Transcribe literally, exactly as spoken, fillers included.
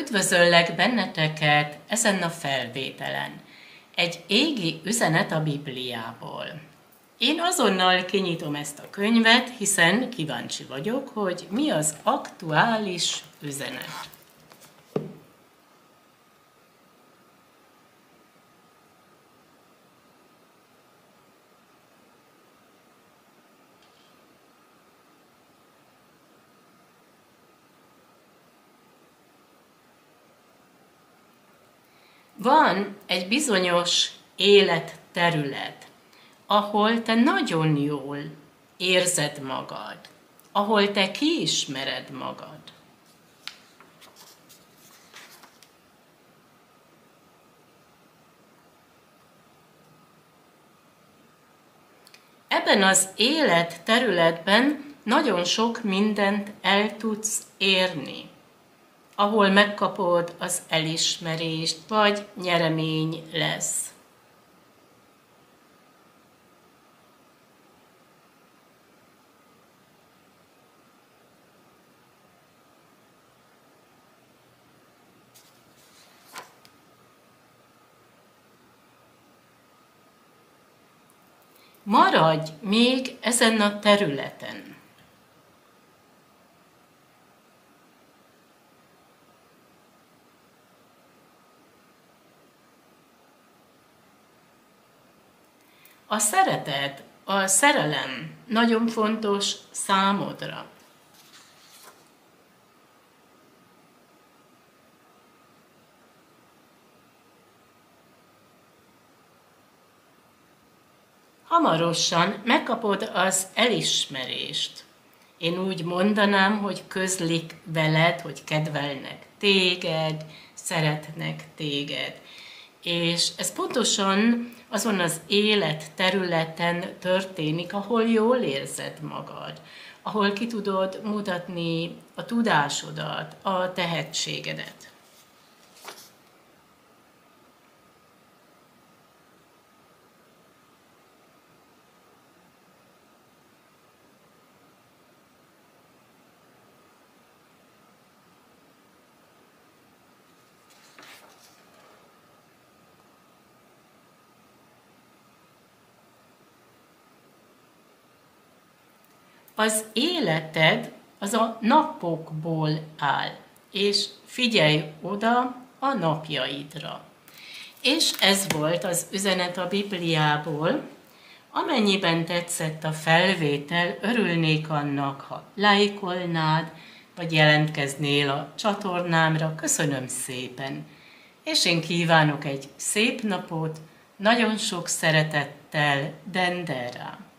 Üdvözöllek benneteket ezen a felvételen. Egy égi üzenet a Bibliából. Én azonnal kinyitom ezt a könyvet, hiszen kíváncsi vagyok, hogy mi az aktuális üzenet. Van egy bizonyos életterület, ahol te nagyon jól érzed magad, ahol te kiismered magad. Ebben az életterületben nagyon sok mindent el tudsz érni, ahol megkapod az elismerést, vagy nyeremény lesz. Maradj még ezen a területen. A szeretet, a szerelem nagyon fontos számodra. Hamarosan megkapod az elismerést. Én úgy mondanám, hogy közlik veled, hogy kedvelnek téged, szeretnek téged. És ez pontosan azon az életterületen történik, ahol jól érzed magad, ahol ki tudod mutatni a tudásodat, a tehetségedet. Az életed az a napokból áll, és figyelj oda a napjaidra. És ez volt az üzenet a Bibliából. Amennyiben tetszett a felvétel, örülnék annak, ha lájkolnád, vagy jelentkeznél a csatornámra. Köszönöm szépen! És én kívánok egy szép napot, nagyon sok szeretettel, Dendera!